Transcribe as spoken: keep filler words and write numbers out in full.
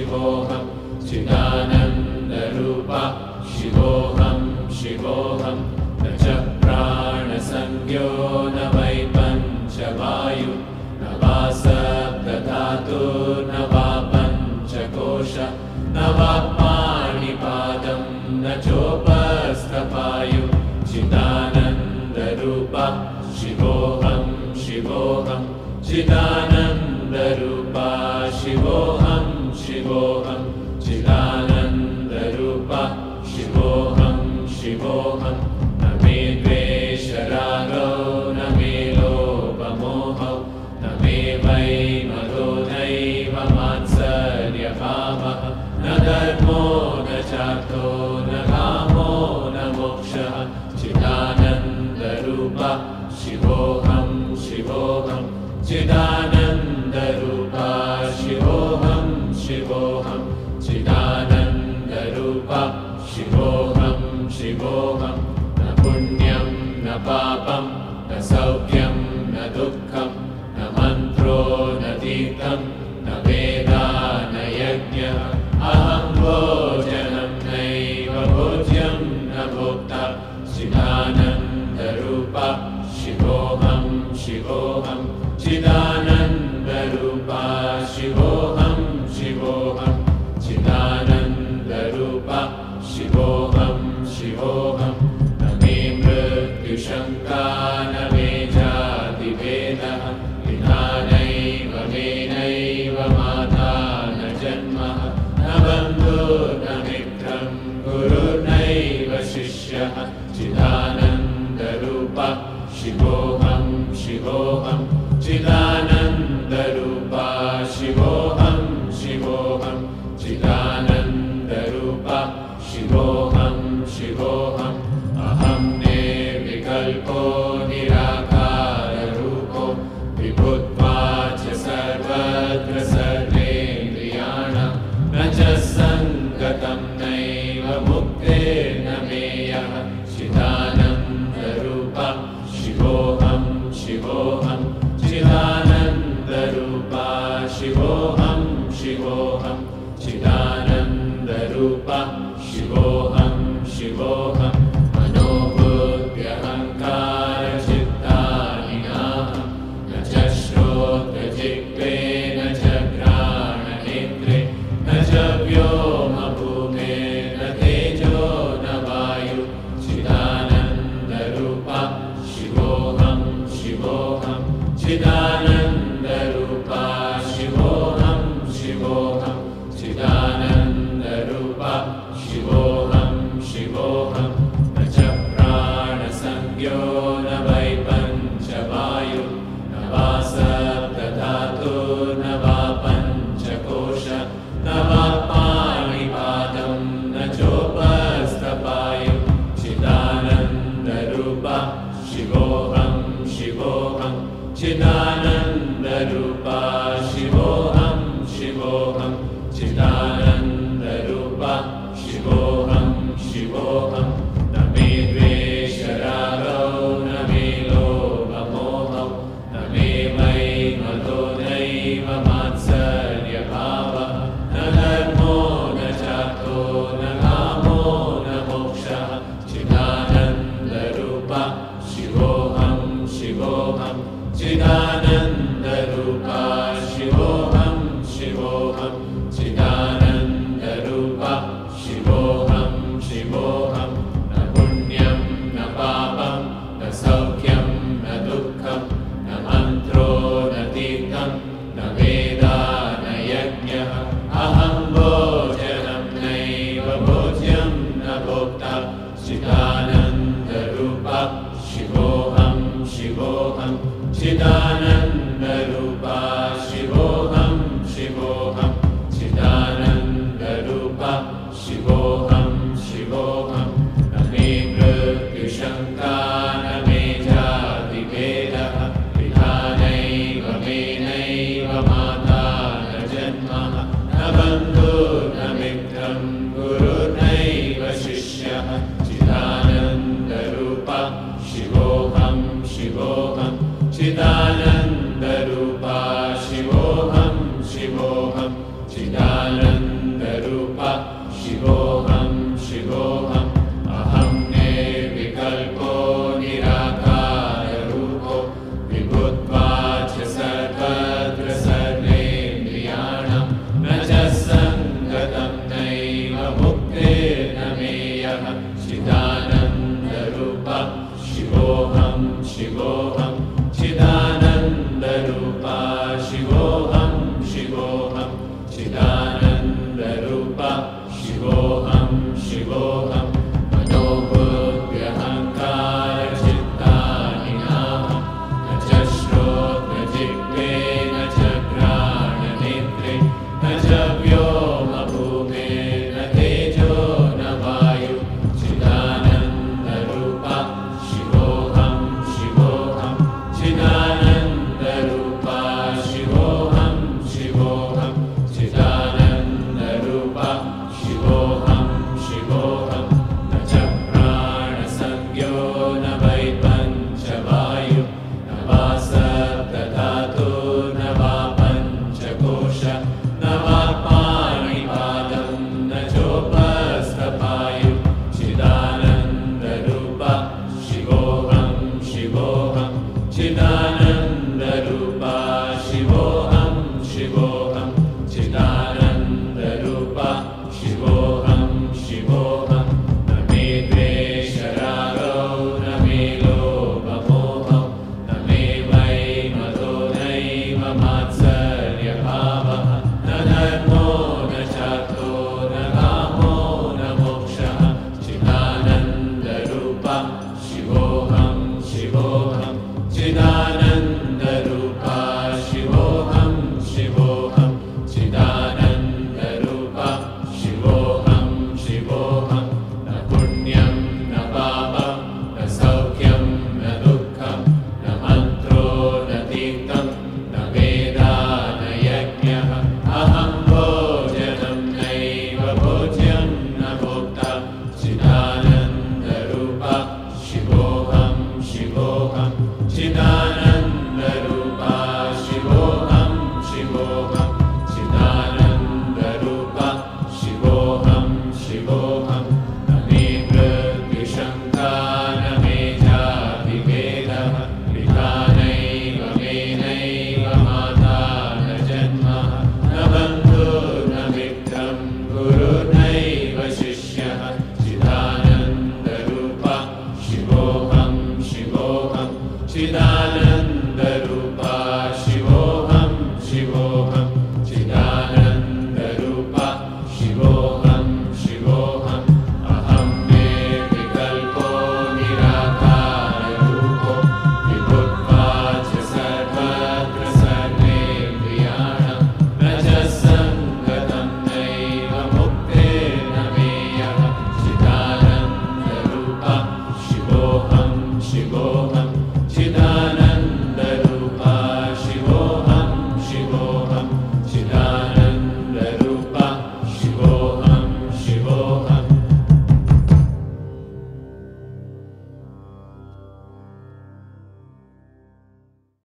शिवोऽहं चिदानन्दरूपा शिवोऽहं शिवोऽहं न च प्राणसंज्ञो न वै पञ्चवायु न वा सप्तधातुर्न वा पञ्चकोश न वा पाणिपादं न चोपस्थपायु चिदानन्दरूपा शिवोऽहं शिवोऽहं चिदानन्दरूपा शिवोऽहं शिवोऽहं चिदानन्दरूपा शिवोऽहं शिवोऽहं न मे द्वेषरागो न मे लोभमोहौ न मे वै मदो नैव मात्सर्यभावः न धर्मो न चार्थो न कामो न मोक्षः चिदानन्दरूपा शिवोऽहं शिवोऽहं चिदानन्दरूपा शिवोऽहं शिवोऽहं चिदानन्दरूपा शिवोऽहं शिवोऽहं न पुण्यं न पापं न सौख्यं न दुःखं न मन्त्रो न तीर्थं न वेदा न यज्ञः अहं भोजनं नैव भोज्यं न भोक्ता चिदानन्दरूपा शिवोऽहं शिवोऽहं चिदानन्दरूपा शिवोऽहं शिवोऽहं चिदानन्दरूपा शिवोऽहं शिवोऽहं न मे मृत्युशङ्का न मे जातिभेदः पिता नैव मे नैव माता न जन्मः न बन्धुर्न मित्रं गुरुर्नैव शिष्यः चिदानन्दरूपा शिवोऽहं शिवोऽहं चिदानन्दरूपा शिवोऽहं शिवोऽहं चिदानन्दरूपा शिवोऽहं शिवोऽहम् अहं निर्विकल्पो निराकाररूपो विभुत्वाच्च सर्वत्र सर्वेन्द्रियाणां न च सङ्गतं नैव मुक्तिर्न मेयः चिदानन्दरूपा शिवोऽहं शिवोऽहं चिदानन्दरूपा शिवोऽहं शिवोऽहं चिदानन्दरूपा शिवोऽहं शिवोऽहं मनोबुद्ध्यहङ्कारचित्तानि नाहं न च श्रोत्रजिह्वे न च घ्राणनेत्रे न च व्योमभूमेर्न तेजो न वायु चिदानन्दरूपा शिवोऽहं शिवोऽहं चिदानन्दरूपा शिवोऽहं शिवोऽहं चिदानन्दरूपा शिवोऽहं शिवोऽहं न च प्राणसंज्ञो न वै पञ्चवायु न वा सप्तधातुर्न वा पञ्चकोश न वा पाणिपादं न चोपस्थपायु चिदानन्दरूपा शिवोऽहं शिवोऽहं चिदानन्दरूपा शिवोऽहं शिवोऽहं चिदानन्दरूपा शिवोऽहं शिवोऽहं न मे द्वेषरागो न मे लोभमोहौ न मे वै मदो नैव मात्सर्यभावः न धर्मो न चार्थो न कामो न मोक्षः चिदानन्दरूपा शिवोऽहं शिवोऽहं चिदानन्दरूपा शिवोऽहं शिवोऽहं चिदानन्दरूपा शिवोऽहं शिवोऽहं न पुण्यं न पापं न सौख्यं न दुःखं न मन्त्रो न तीर्थं न वेदा न यज्ञः अहं भोजनं नैव भोज्यं न भोक्ता चिदानन्दरूपा शिवोऽहं शिवोऽहं चिदानन्दरूपा शिवोऽहं शिवोऽहं चिदानन्दरूपा शिवोऽहं शिवोऽहं न मे मृत्युशङ्का न मे जातिभेदः पिता नैव मे नैव माता न जन्मः न बन्धुर्न मित्रं गुरुर्नैव शिष्यः चिदानन्दरूपा शिवोऽहं शिवोऽहं चिदानन्दरूपा शिवोऽहं शिवोऽहं चिदानन्द चिदानन्दरूप शिवो